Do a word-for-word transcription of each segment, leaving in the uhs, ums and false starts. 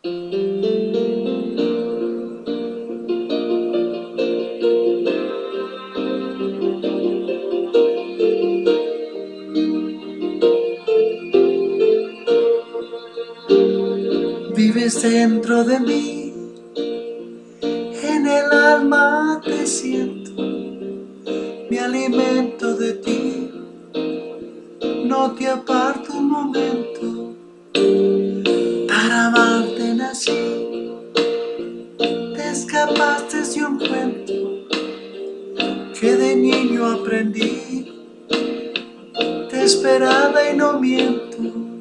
Vives dentro de mí, en el alma te siento, me alimento de ti, no te aparto un momento, para amarte nací, te escapaste de un cuento que de niño aprendí, te esperaba y no miento.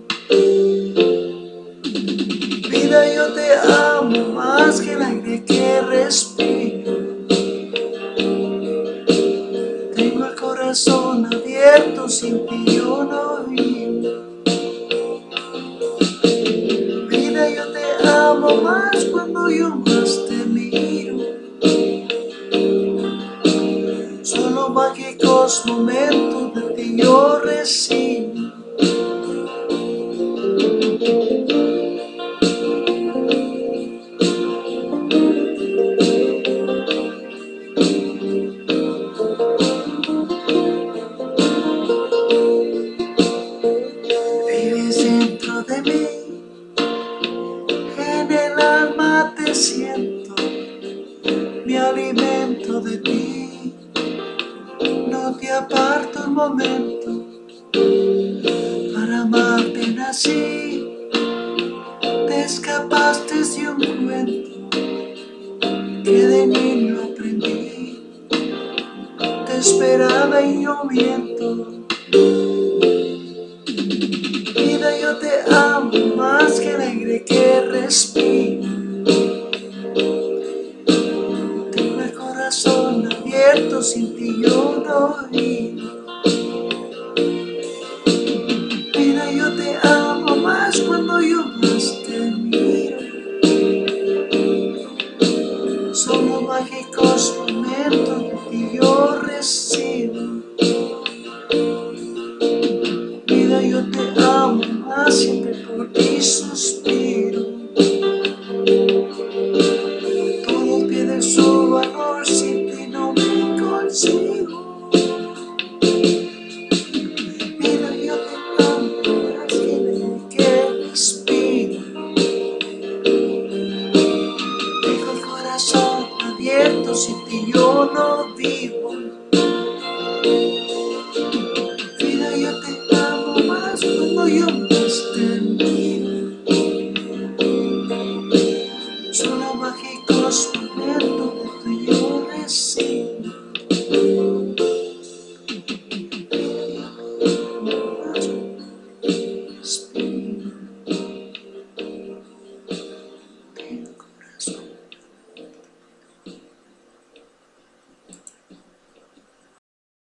Vida, yo te amo más que el aire que respiro. Tengo el corazón abierto, sin ti yo no vivo. Vida, yo te amo más cuando yo más te miro. Solo mágicos momentos de ti yo recibo. Vives dentro de mí, en el alma te siento, me alimento de ti, no te aparto un momento, para amarte nací, te escapaste de un cuento que de niño aprendí, te esperaba y no miento. Vida, yo te amo más que el aire que respiro. Tengo el corazón abierto, sin ti yo no vivo. Vida, yo te amo